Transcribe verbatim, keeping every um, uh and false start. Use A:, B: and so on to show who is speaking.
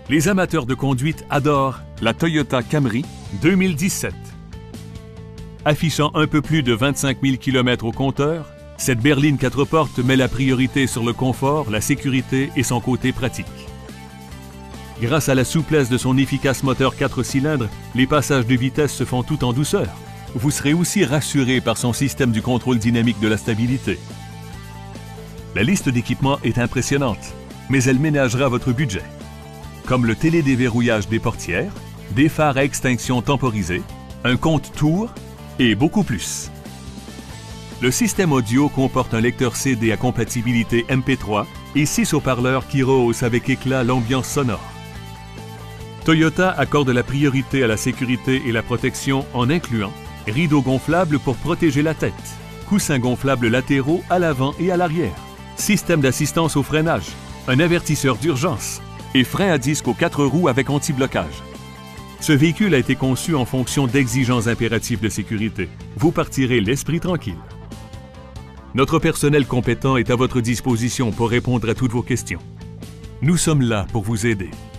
A: Les amateurs de conduite adorent la Toyota Camry deux mille dix-sept. Affichant un peu plus de vingt-cinq mille kilomètres au compteur, cette berline quatre portes met la priorité sur le confort, la sécurité et son côté pratique. Grâce à la souplesse de son efficace moteur quatre cylindres, les passages de vitesse se font tout en douceur. Vous serez aussi rassuré par son système du contrôle dynamique de la stabilité. La liste d'équipements est impressionnante, mais elle ménagera votre budget. Comme le télédéverrouillage des portières, des phares à extinction temporisés, un compte tour et beaucoup plus. Le système audio comporte un lecteur C D à compatibilité M P trois et six haut-parleurs qui rehaussent avec éclat l'ambiance sonore. Toyota accorde la priorité à la sécurité et la protection en incluant rideaux gonflables pour protéger la tête, coussins gonflables latéraux à l'avant et à l'arrière, système d'assistance au freinage, un avertisseur d'urgence et frein à disque aux quatre roues avec anti-blocage. Ce véhicule a été conçu en fonction d'exigences impératives de sécurité. Vous partirez l'esprit tranquille. Notre personnel compétent est à votre disposition pour répondre à toutes vos questions. Nous sommes là pour vous aider.